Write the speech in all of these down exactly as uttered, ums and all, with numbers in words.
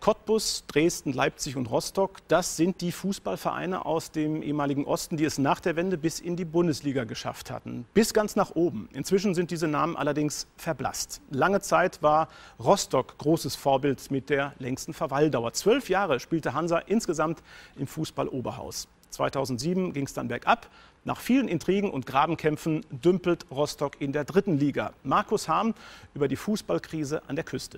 Cottbus, Dresden, Leipzig und Rostock, das sind die Fußballvereine aus dem ehemaligen Osten, die es nach der Wende bis in die Bundesliga geschafft hatten. Bis ganz nach oben. Inzwischen sind diese Namen allerdings verblasst. Lange Zeit war Rostock großes Vorbild mit der längsten Verweildauer. Zwölf Jahre spielte Hansa insgesamt im Fußball-Oberhaus. zweitausendsieben ging es dann bergab. Nach vielen Intrigen und Grabenkämpfen dümpelt Rostock in der dritten Liga. Markus Harm über die Fußballkrise an der Küste.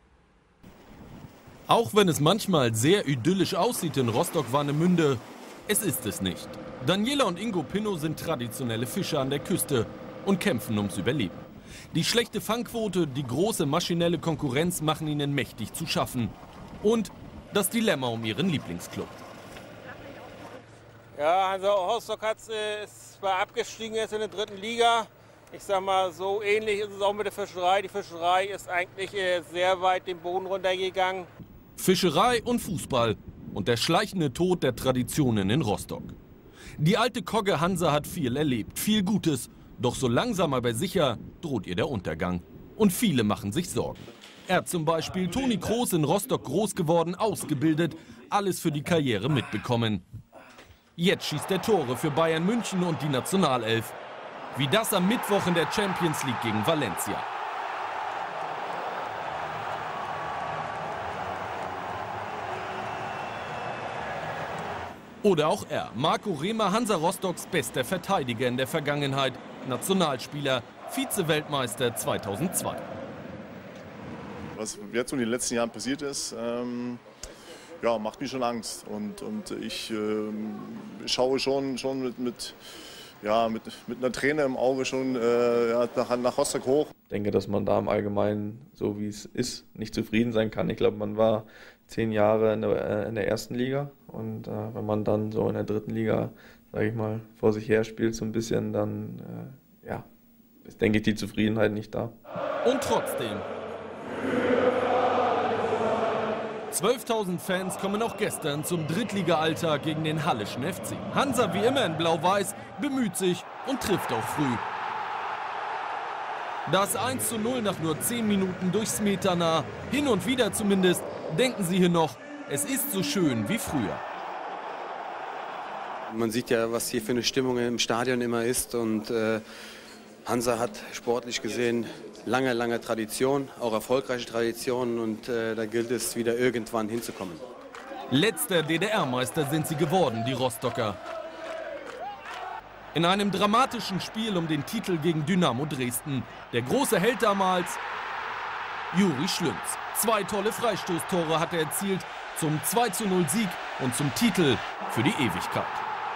Auch wenn es manchmal sehr idyllisch aussieht in Rostock-Warnemünde, es ist es nicht. Daniela und Ingo Pinnow sind traditionelle Fischer an der Küste und kämpfen ums Überleben. Die schlechte Fangquote, die große maschinelle Konkurrenz machen ihnen mächtig zu schaffen. Und das Dilemma um ihren Lieblingsclub. Ja, Hansa Rostock hat, äh, ist zwar abgestiegen jetzt in der dritten Liga. Ich sag mal, so ähnlich ist es auch mit der Fischerei. Die Fischerei ist eigentlich äh, sehr weit den Boden runtergegangen. Fischerei und Fußball und der schleichende Tod der Traditionen in Rostock. Die alte Kogge Hansa hat viel erlebt, viel Gutes. Doch so langsam aber sicher droht ihr der Untergang. Und viele machen sich Sorgen. Er zum Beispiel, Toni Kroos, in Rostock groß geworden, ausgebildet, alles für die Karriere mitbekommen. Jetzt schießt er Tore für Bayern München und die Nationalelf. Wie das am Mittwoch in der Champions League gegen Valencia. Oder auch er, Marco Rehmer, Hansa Rostocks bester Verteidiger in der Vergangenheit, Nationalspieler, Vize-Weltmeister zweitausendzwei. Was jetzt in den letzten Jahren passiert ist, ähm ja, macht mir schon Angst. Und, und ich äh, schaue schon, schon mit, mit, ja, mit, mit einer Träne im Auge schon äh, ja, nach, nach Rostock hoch. Ich denke, dass man da im Allgemeinen, so wie es ist, nicht zufrieden sein kann. Ich glaube, man war zehn Jahre in der, in der ersten Liga. Und äh, wenn man dann so in der dritten Liga, sage ich mal, vor sich her spielt so ein bisschen, dann äh, ja, ist, denke ich, die Zufriedenheit nicht da. Und trotzdem. zwölftausend Fans kommen auch gestern zum Drittliga-Alltag gegen den Halleschen F C. Hansa, wie immer in Blau-Weiß, bemüht sich und trifft auch früh. Das eins zu null nach nur zehn Minuten durch Smetana. Hin und wieder zumindest denken sie hier noch, es ist so schön wie früher. Man sieht ja, was hier für eine Stimmung im Stadion immer ist. Und äh, Hansa hat sportlich gesehen lange, lange Tradition, auch erfolgreiche Tradition. Und äh, da gilt es, wieder irgendwann hinzukommen. Letzter D D R-Meister sind sie geworden, die Rostocker. In einem dramatischen Spiel um den Titel gegen Dynamo Dresden. Der große Held damals, Juri Schlünz. Zwei tolle Freistoßtore hat er erzielt zum zwei zu null Sieg und zum Titel für die Ewigkeit.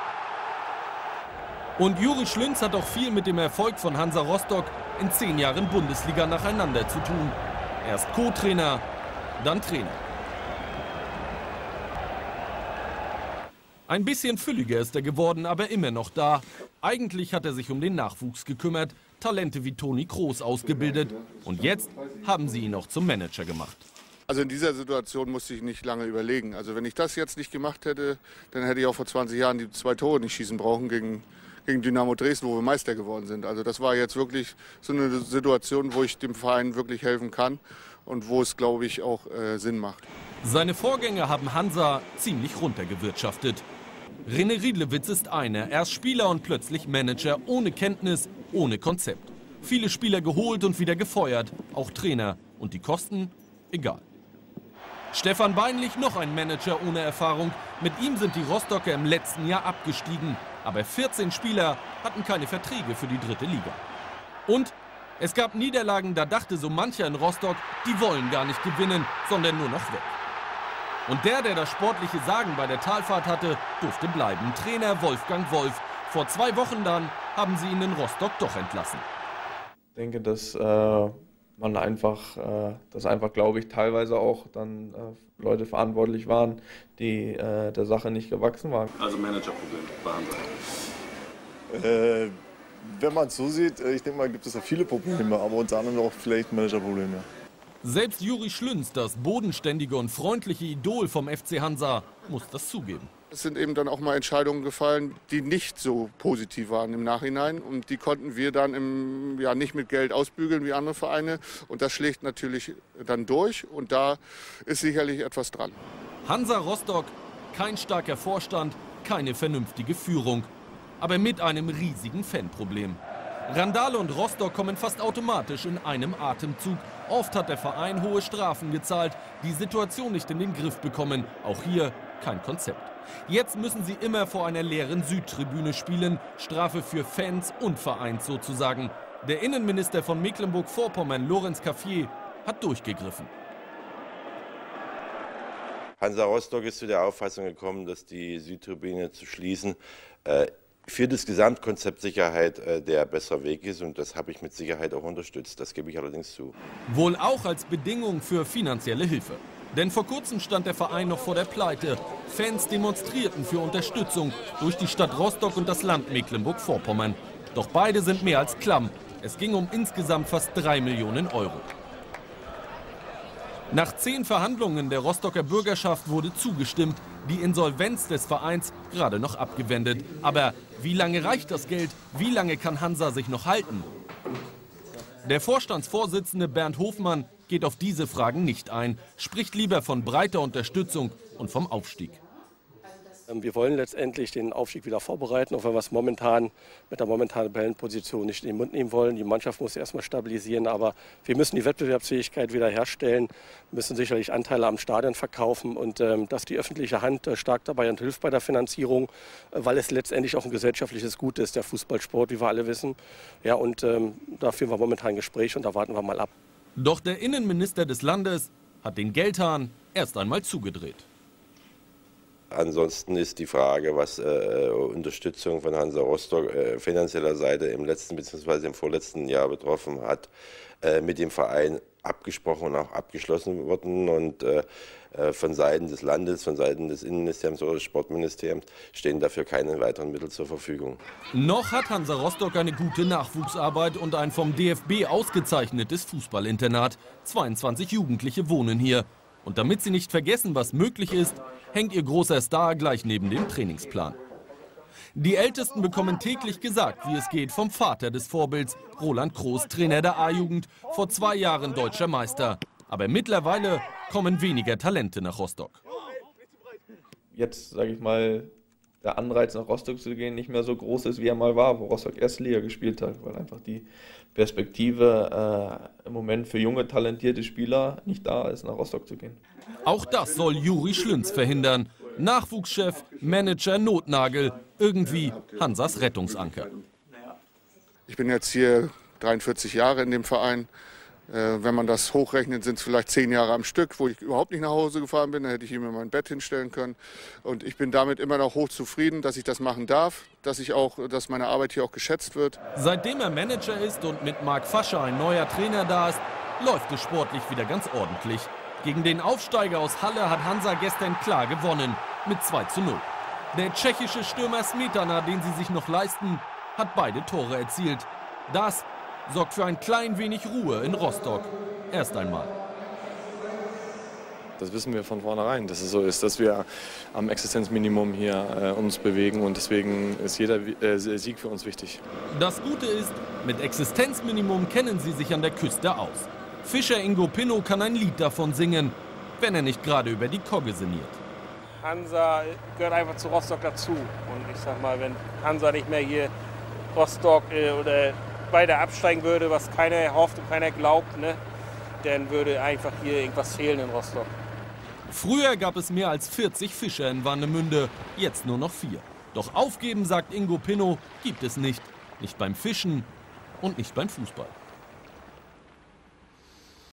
Und Juri Schlünz hat auch viel mit dem Erfolg von Hansa Rostock in zehn Jahren Bundesliga nacheinander zu tun. Erst Co-Trainer, dann Trainer. Ein bisschen fülliger ist er geworden, aber immer noch da. Eigentlich hat er sich um den Nachwuchs gekümmert, Talente wie Toni Kroos ausgebildet. Und jetzt haben sie ihn auch zum Manager gemacht. Also in dieser Situation musste ich nicht lange überlegen. Also wenn ich das jetzt nicht gemacht hätte, dann hätte ich auch vor zwanzig Jahren die zwei Tore nicht schießen brauchen gegen, gegen Dynamo Dresden, wo wir Meister geworden sind. Also das war jetzt wirklich so eine Situation, wo ich dem Verein wirklich helfen kann und wo es, glaube ich, auch äh, Sinn macht. Seine Vorgänger haben Hansa ziemlich runtergewirtschaftet. René Riedlewitz ist einer, erst Spieler und plötzlich Manager, ohne Kenntnis, ohne Konzept. Viele Spieler geholt und wieder gefeuert, auch Trainer. Und die Kosten? Egal. Stefan Beinlich, noch ein Manager ohne Erfahrung. Mit ihm sind die Rostocker im letzten Jahr abgestiegen. Aber vierzehn Spieler hatten keine Verträge für die dritte Liga. Und es gab Niederlagen, da dachte so mancher in Rostock, die wollen gar nicht gewinnen, sondern nur noch weg. Und der, der das sportliche Sagen bei der Talfahrt hatte, durfte bleiben. Trainer Wolfgang Wolf. Vor zwei Wochen dann haben sie ihn in Rostock doch entlassen. Ich denke, dass äh, man einfach, äh, dass einfach, glaube ich, teilweise auch dann äh, Leute verantwortlich waren, die äh, der Sache nicht gewachsen waren. Also Managerproblem bei Hansa. Äh, wenn man es so sieht, ich denke mal, gibt es da viele Probleme, aber unter anderem auch vielleicht Managerprobleme. Selbst Juri Schlünz, das bodenständige und freundliche Idol vom F C Hansa, muss das zugeben. Es sind eben dann auch mal Entscheidungen gefallen, die nicht so positiv waren im Nachhinein. Und die konnten wir dann im, ja, nicht mit Geld ausbügeln wie andere Vereine. Und das schlägt natürlich dann durch. Und da ist sicherlich etwas dran. Hansa Rostock, kein starker Vorstand, keine vernünftige Führung. Aber mit einem riesigen Fanproblem. Randale und Rostock kommen fast automatisch in einem Atemzug. Oft hat der Verein hohe Strafen gezahlt, die Situation nicht in den Griff bekommen. Auch hier kein Konzept. Jetzt müssen sie immer vor einer leeren Südtribüne spielen. Strafe für Fans und Vereins sozusagen. Der Innenminister von Mecklenburg-Vorpommern, Lorenz Cafier, hat durchgegriffen. Hansa Rostock ist zu der Auffassung gekommen, dass die Südtribüne zu schließen äh, für das Gesamtkonzept Sicherheit äh, der bessere Weg ist. Und das habe ich mit Sicherheit auch unterstützt. Das gebe ich allerdings zu. Wohl auch als Bedingung für finanzielle Hilfe. Denn vor kurzem stand der Verein noch vor der Pleite. Fans demonstrierten für Unterstützung durch die Stadt Rostock und das Land Mecklenburg-Vorpommern. Doch beide sind mehr als klamm. Es ging um insgesamt fast drei Millionen Euro. Nach zehn Verhandlungen der Rostocker Bürgerschaft wurde zugestimmt. Die Insolvenz des Vereins gerade noch abgewendet. Aber wie lange reicht das Geld? Wie lange kann Hansa sich noch halten? Der Vorstandsvorsitzende Bernd Hofmann geht auf diese Fragen nicht ein, spricht lieber von breiter Unterstützung und vom Aufstieg. Wir wollen letztendlich den Aufstieg wieder vorbereiten, auch wenn wir es momentan mit der momentanen Tabellenposition nicht in den Mund nehmen wollen. Die Mannschaft muss erstmal stabilisieren, aber wir müssen die Wettbewerbsfähigkeit wieder herstellen, müssen sicherlich Anteile am Stadion verkaufen und ähm, dass die öffentliche Hand äh, stark dabei und hilft bei der Finanzierung, äh, weil es letztendlich auch ein gesellschaftliches Gut ist, der Fußballsport, wie wir alle wissen. Ja, und ähm, da führen wir momentan ein Gespräch und da warten wir mal ab. Doch der Innenminister des Landes hat den Geldhahn erst einmal zugedreht. Ansonsten ist die Frage, was äh, Unterstützung von Hansa Rostock äh, finanzieller Seite im letzten bzw. im vorletzten Jahr betroffen hat, äh, mit dem Verein abgesprochen und auch abgeschlossen worden. Und äh, von Seiten des Landes, von Seiten des Innenministeriums oder des Sportministeriums stehen dafür keine weiteren Mittel zur Verfügung. Noch hat Hansa Rostock eine gute Nachwuchsarbeit und ein vom D F B ausgezeichnetes Fußballinternat. zweiundzwanzig Jugendliche wohnen hier. Und damit sie nicht vergessen, was möglich ist, hängt ihr großer Star gleich neben dem Trainingsplan. Die Ältesten bekommen täglich gesagt, wie es geht, vom Vater des Vorbilds, Roland Kroos, Trainer der A-Jugend, vor zwei Jahren deutscher Meister. Aber mittlerweile kommen weniger Talente nach Rostock. Jetzt, sage ich mal, der Anreiz nach Rostock zu gehen nicht mehr so groß ist, wie er mal war, wo Rostock erste Liga gespielt hat, weil einfach die Perspektive äh, im Moment für junge, talentierte Spieler nicht da ist, nach Rostock zu gehen. Auch das soll Juri Schlünz verhindern. Nachwuchschef, Manager, Notnagel, irgendwie Hansas Rettungsanker. Ich bin jetzt hier dreiundvierzig Jahre in dem Verein. Äh, wenn man das hochrechnet, sind es vielleicht zehn Jahre am Stück, wo ich überhaupt nicht nach Hause gefahren bin. Da hätte ich mir mein Bett hinstellen können. Und ich bin damit immer noch hochzufrieden, dass ich das machen darf, dass, ich auch, dass meine Arbeit hier auch geschätzt wird. Seitdem er Manager ist und mit Marc Fascher ein neuer Trainer da ist, läuft es sportlich wieder ganz ordentlich. Gegen den Aufsteiger aus Halle hat Hansa gestern klar gewonnen, mit zwei zu null. Der tschechische Stürmer Smetana, den sie sich noch leisten, hat beide Tore erzielt. Das sorgt für ein klein wenig Ruhe in Rostock. Erst einmal. Das wissen wir von vornherein, dass es so ist, dass wir am Existenzminimum hier äh, uns bewegen und deswegen ist jeder äh, Sieg für uns wichtig. Das Gute ist, mit Existenzminimum kennen sie sich an der Küste aus. Fischer Ingo Pinno kann ein Lied davon singen, wenn er nicht gerade über die Kogge sinniert. Hansa gehört einfach zu Rostock dazu. Und ich sag mal, wenn Hansa nicht mehr hier Rostock äh, oder weiter absteigen würde, was keiner hofft und keiner glaubt, ne, dann würde einfach hier irgendwas fehlen in Rostock. Früher gab es mehr als vierzig Fischer in Warnemünde, jetzt nur noch vier. Doch aufgeben, sagt Ingo Pinno, gibt es nicht. Nicht beim Fischen und nicht beim Fußball.